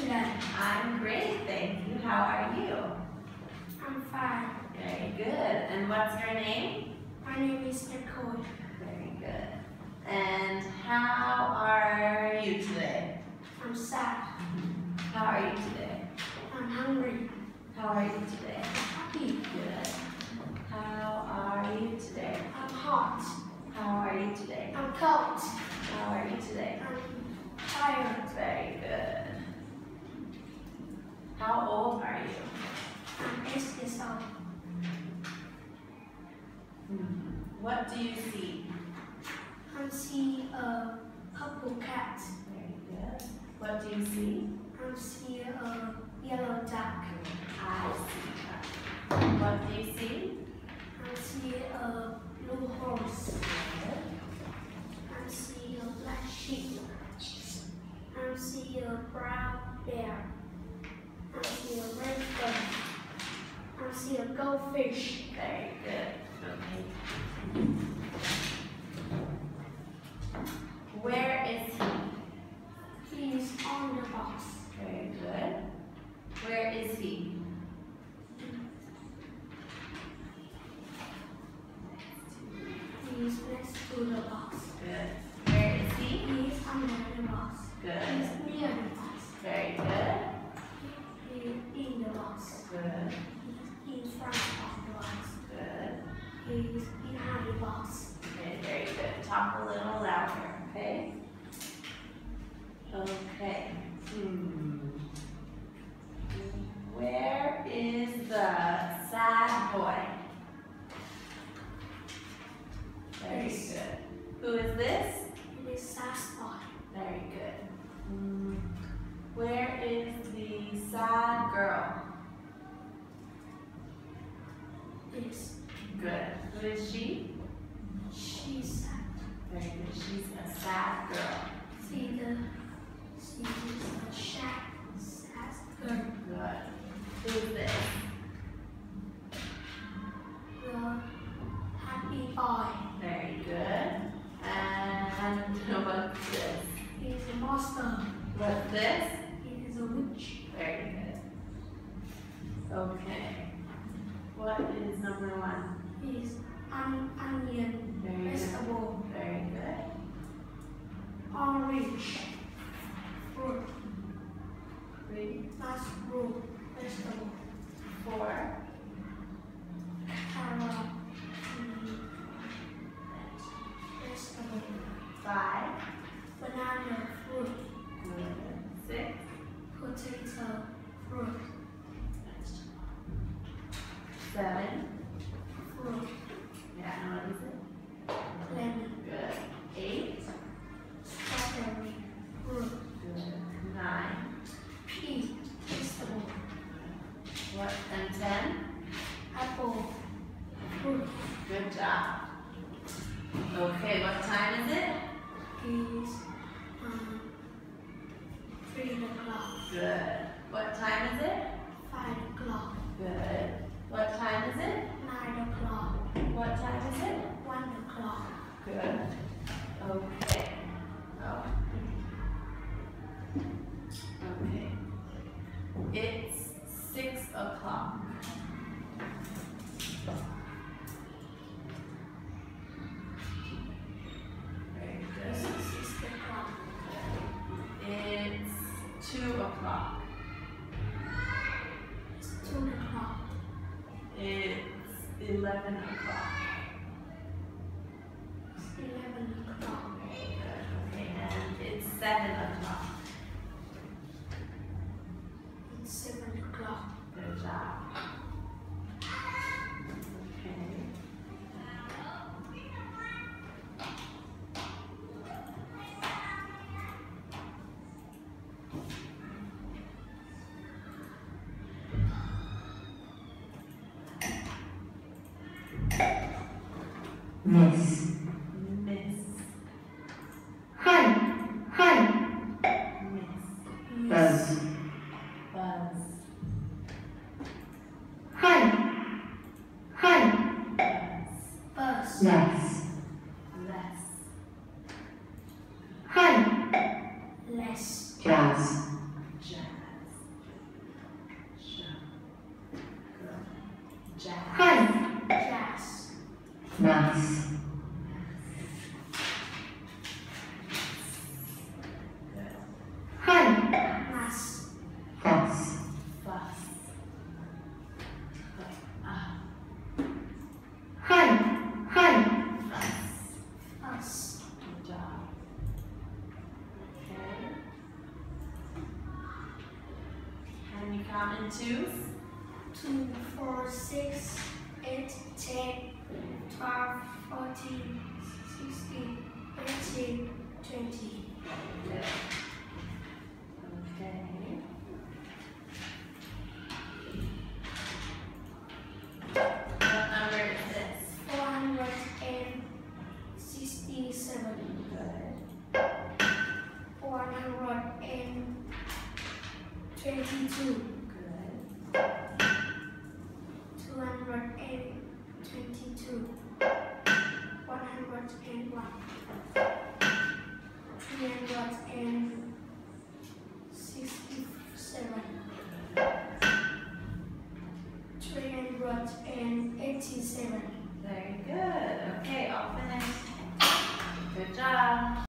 today? I'm great, thank you. How are you? I'm fine. Very good. And what's your name? My name is Nicole. Very good. And how are you today? I'm sad. How are you today? I'm hungry. How are you today? Happy. Good. How are you today? I'm hot. How are you today? I'm cold. How are you today? I'm tired. Very good. How old are you? I'm 8 years old. What do you see? I see a purple cat. Very good. What do you see? I see a yellow duck. I see. What do you see? I see a blue horse. I see a black sheep. I see a brown bear. I see a red bird. I see a goldfish. Very good. Okay. Where is he? He is on the box. Very good. Where is he? He is next to the box. Good. Where is he? He is under the box. He Good. is near the box. Very good. He is in the box. Good. He is in front of the box. Good. He is behind the box. Okay, very good. Talk a little louder, okay? Okay. Where is the sad boy? Very Yes. good. Who is this? It is Sasquatch. Very good. Where is the sad girl? Yes. Good. Who is she? She's sad. Very good. She's a sad girl. She is a sad girl. Good. Who is this? The happy boy. Very good. And what's this? He is a monster. What's this? He is a witch. Very good. Okay. What is number 1? He is onion. Very good. Vegetable. Very good. Orange. Fruit. 3, Mushroom. Vegetable. 4, Carrot. Vegetable. 5, Banana. Fruit. good. 6, Potato. Fruit. 7. Fruit. Yeah, and what is it? Lemon. Good. 8, Strawberry. Fruit. good. 9, Pea. Vegetable. what? And 10. Apple. Fruit. Good job. Okay, what time is it? Is 3 o'clock. Good. What time is it? 5 o'clock. Good. What time is it? 9 o'clock. What time is it? 1 o'clock. Good. Okay. Oh. Okay. It's 6 o'clock. Very This good. is 6 o'clock. It's 2 o'clock. It's 2 o'clock. It's 11 o'clock. It's 11 o'clock. Very good. Okay, and it's 7 o'clock. It's 7 o'clock. Good job. Okay. Miss. Miss. Hi. Hi. Miss. Buzz. Buzz. Hi. Hi. Buzz. Bus. Less. Less. Hi. Less. Jazz. Jazz. Count in twos. 2, 4, 6, 8, 10, 12, 14, 16, 18, 20. Good. Okay. What number is this? 467. Good. 122. Good. 222. 101. 367. 387. Very good. Okay, all finished. Good job.